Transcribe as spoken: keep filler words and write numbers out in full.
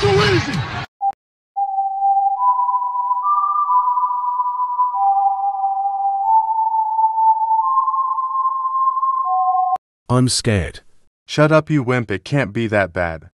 too easy! I'm scared. Shut up, you wimp, it can't be that bad.